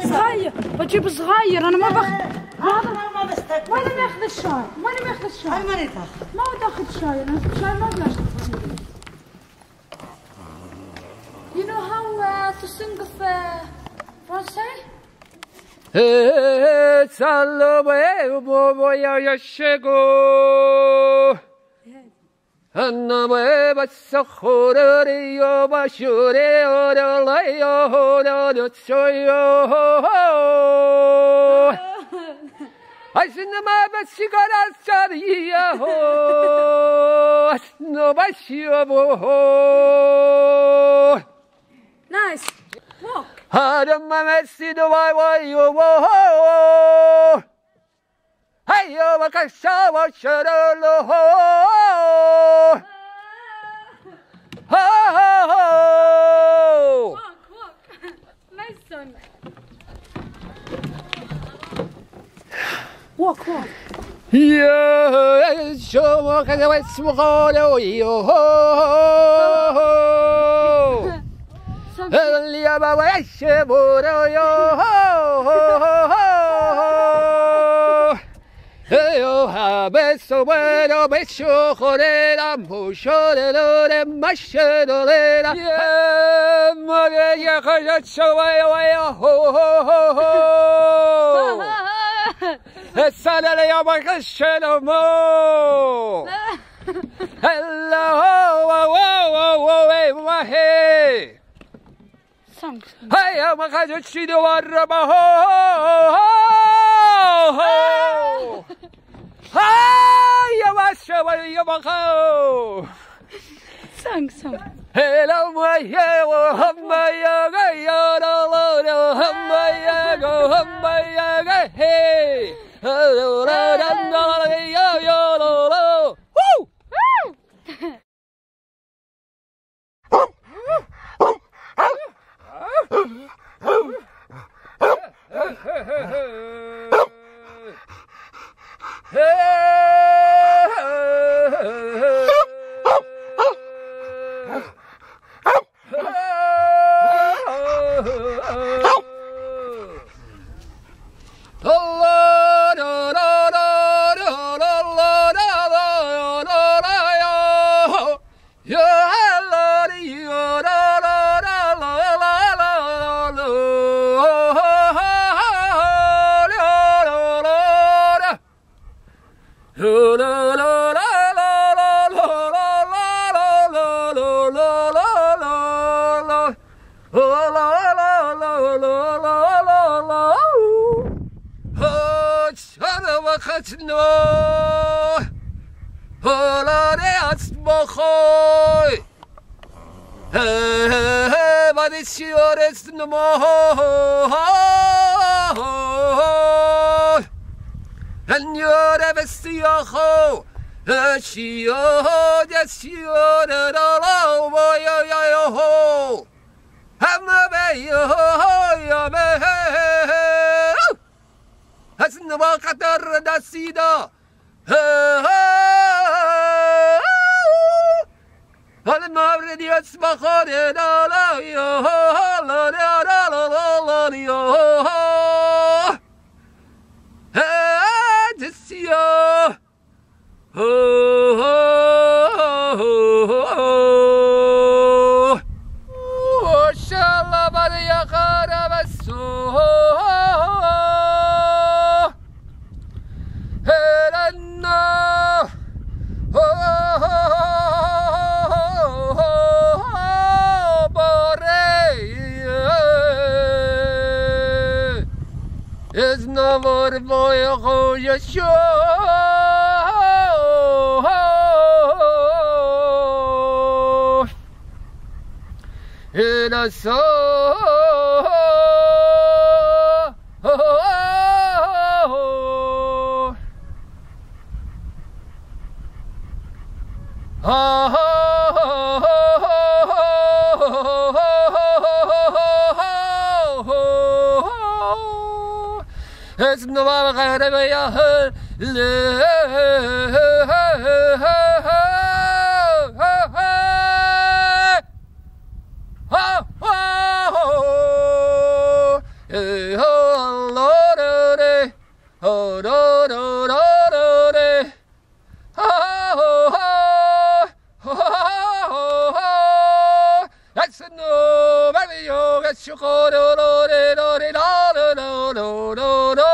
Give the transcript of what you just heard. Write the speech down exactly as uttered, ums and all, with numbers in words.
صغير بجيب صغير انا ما باخذ هذا ما بستقبل. وين ماخذ الشاي؟ وين ماخذ الشاي؟ هاي ماني تاخذ. ما تاخذ شاي انا الشاي ما بشرب. You know how uh, to sing of uh, Francais? 살로베 보보야 야시고 한나베 바사호르리요 바슈레오르라요 호르르초요 아신나마 바시가라사리야호 아스노바시오보 Nice. Walk. 하련마 메시도 와와요 하요 바카샤와 셔러로 Walk, walk. Nice son. Walk, walk. 야, 저거 가자 왔으면요. 엘리아바 와이셰 보러요. 에요 하베소 베로 베쇼 호레라 무쇼레로레 마셰로레라 예 머게야 가자쇼 와요 와요 호호호호 에사레레 야바가셰노모 헬로 와와와와웨 와헤 하야 마가조 치도 와라바호 하야 와셔 와야 마가오 Sing, sing. 헬로 마야 함마야 가야라라라 함마야 고 함마야 가헤 라라라라라 야야라라 후 No, Holare Atmosphäre. Hey, what is yours no more? And you're ever see your hoe. She, oh, yes, you're the low boy, yo, ho. I'm a bay, yo, yo, As no wakatar da sida. All my radios mahore da la yo la da da la la la yo. Hey, this yo. Oh, oh, shala baria karabasu. It's no more boy who you show. In a soul. It's no more Hey ho no,